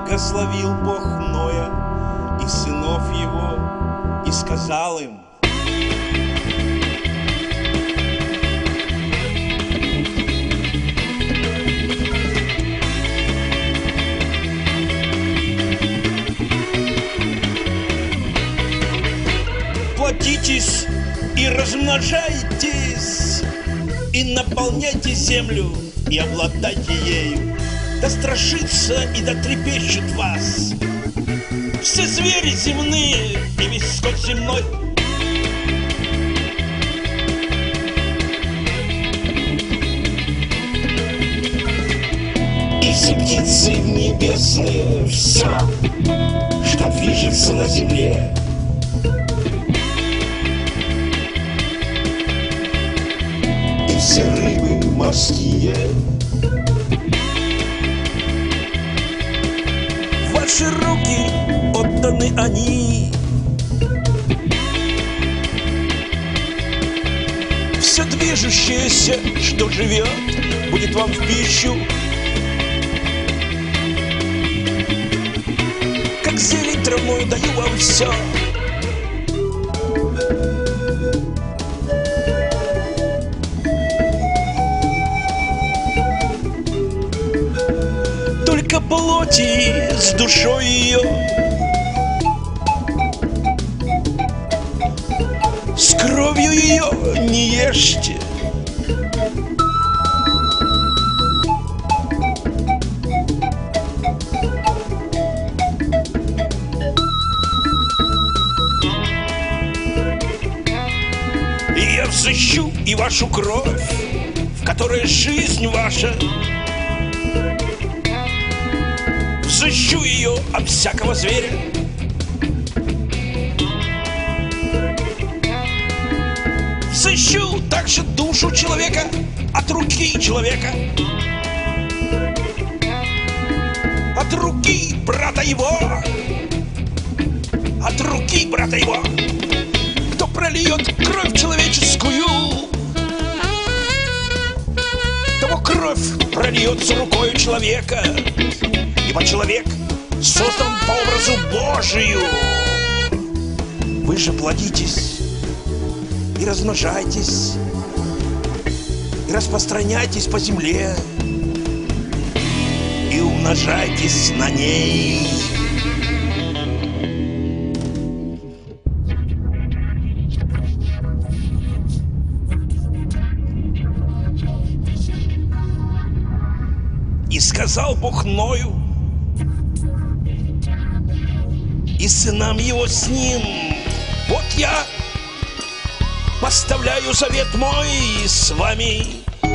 Благословил Бог Ноя и сынов его, и сказал им: плодитесь и размножайтесь, и наполняйте землю, и обладайте ею. Да страшится и да трепещут вас все звери земные и весь скот земной. И все птицы небесные, все, что движется на земле. И все рыбы морские. В ваши руки отданы они. Все движущееся, что живет, будет вам в пищу. Как зелень травную даю вам все. Только плоти с душой ее, с кровью ее не ешьте. И я взыщу и вашу кровь, в которой жизнь ваша. Взыщу ее от всякого зверя. Взыщу также душу человека от руки человека, от руки брата его, от руки брата его. Кто прольет кровь человеческую, того кровь прольется рукою человека. Ибо человек создан по образу Божию. Вы же плодитесь и размножайтесь, и распространяйтесь по земле, и умножайтесь на ней. И сказал Бог Ною и сынам его с ним: вот я поставляю завет мой с вами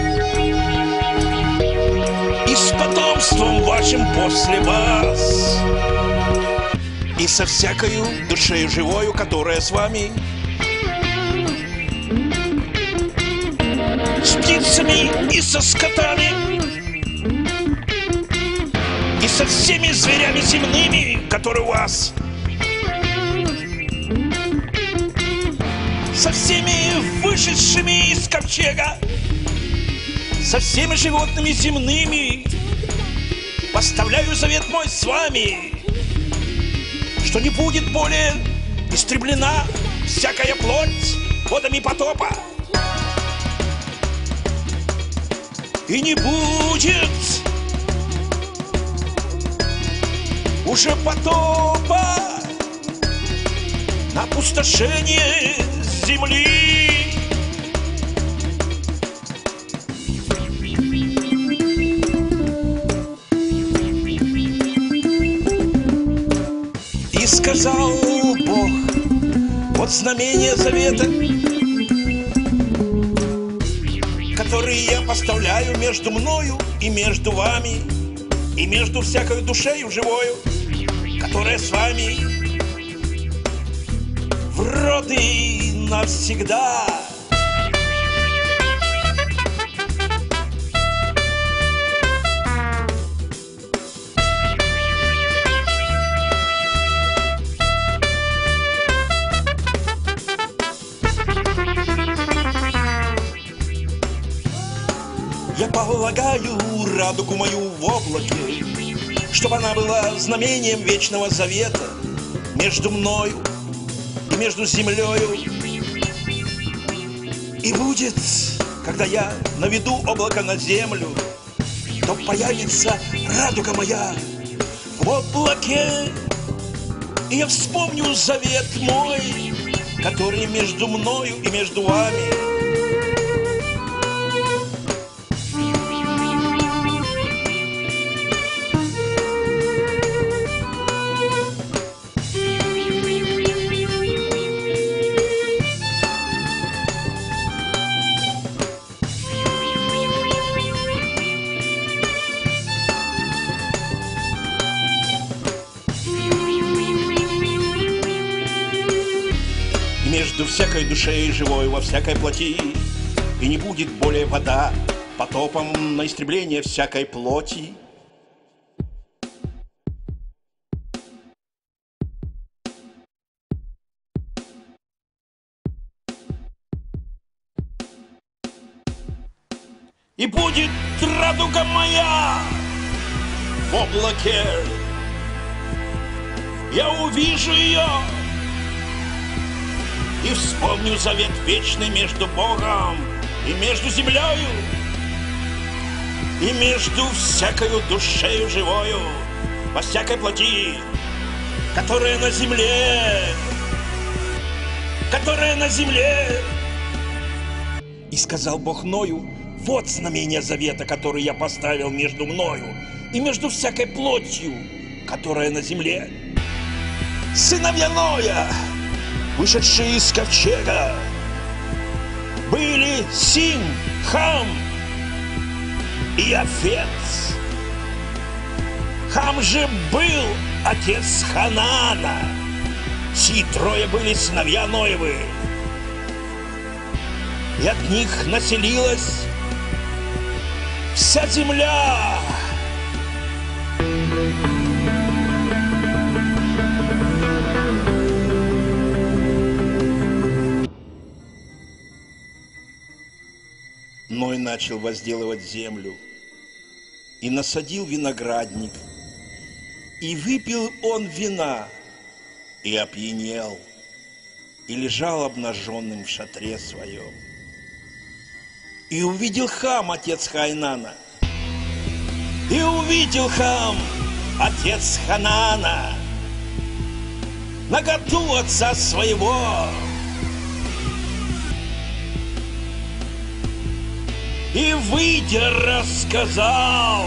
и с потомством вашим после вас, и со всякою душею живою, которая с вами, с птицами и со скотами, и со всеми зверями земными, которые у вас, со всеми вышедшими из ковчега, со всеми животными земными поставляю завет мой с вами, что не будет более истреблена всякая плоть водами потопа, и не будет уже потопа на опустошение земли. И сказал Бог: вот знамение завета, который я поставляю между мною и между вами, и между всякой душею живою, которая с вами в роды навсегда. Я полагаю радугу мою в облаке, чтобы она была знамением вечного завета между мною и между землею. И будет, когда я наведу облако на землю, то появится радуга моя в облаке, и я вспомню завет мой, который между мною и между вами. Между всякой душей живой во всякой плоти, и не будет более вода потопом на истребление всякой плоти. И будет радуга моя в облаке, я увижу ее и вспомню завет вечный между Богом и между землею, и между всякою душею живою во всякой плоти, которая на земле, которая на земле. И сказал Бог Ною: вот знамение завета, который я поставил между мною и между всякой плотью, которая на земле. Сыновья Ноя, вышедшие из ковчега, были Сим, Хам и Яфет. Хам же был отец Ханаана. Сии трое были сыновья Ноевы. И от них населилась вся земля. Ной начал возделывать землю и насадил виноградник, и выпил он вина, и опьянел, и лежал обнаженным в шатре своем. И увидел Хам, отец Хайнана, и увидел Хам, отец Ханаана, наготу отца своего. И, выйдя, рассказал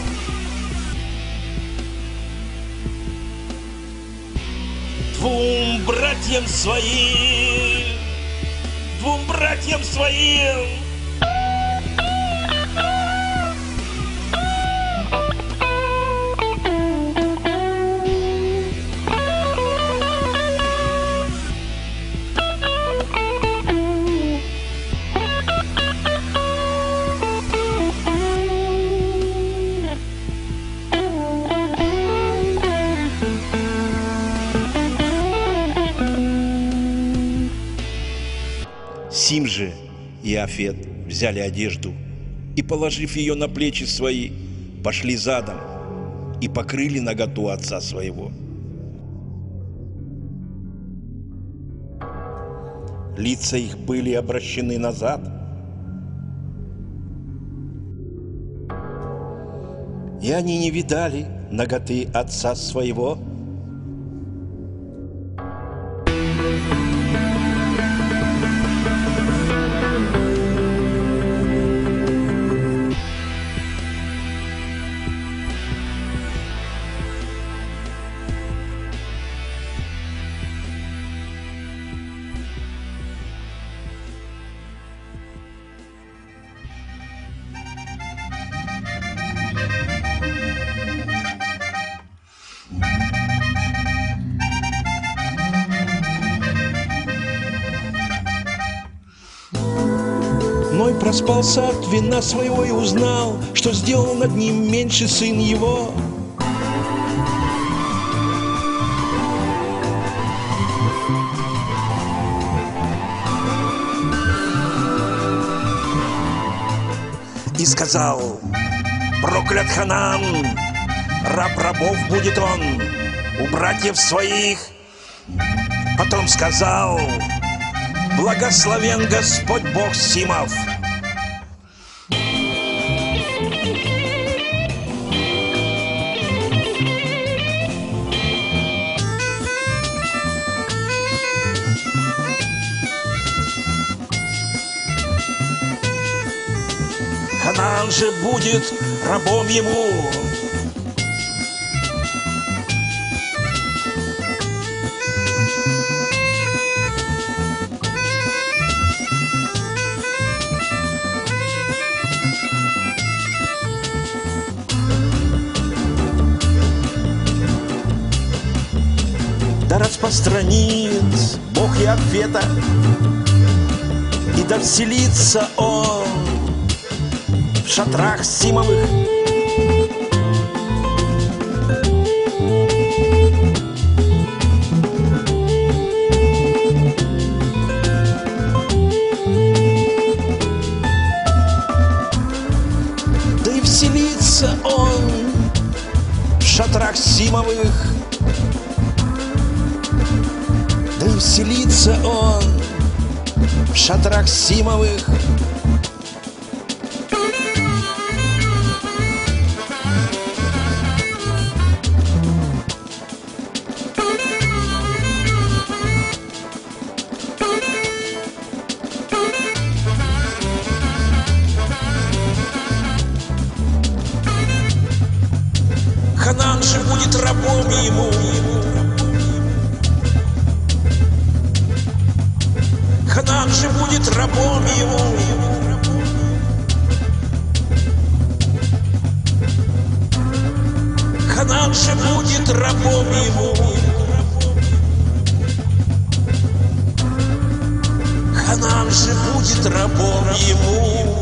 двум братьям своим, Сим же и Иафет взяли одежду и, положив ее на плечи свои, пошли задом и покрыли наготу отца своего. Лица их были обращены назад, и они не видали наготы отца своего. Ной проспался от вина своего и узнал, что сделал над ним меньший сын его. И сказал: проклят Ханан, раб рабов будет он у братьев своих. Потом сказал: благословен Господь Бог Симов. Ханаан же будет рабом ему. Да распространит Бог Иафета, и да вселится он в шатрах Симовых. Да и вселится он в шатрах Симовых. Да и вселится он в шатрах Симовых. Ханаан же будет рабом ему. Ханаан же будет рабом ему. Ханаан же будет рабом ему. Ханаан же будет рабом ему.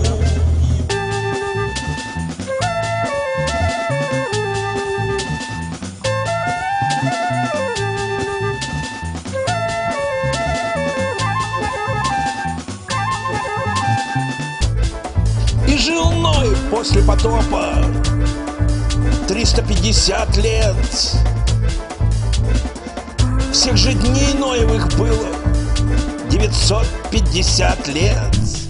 И жил Ной после потопа 350 лет. Всех же дней Ноевых было 950 лет.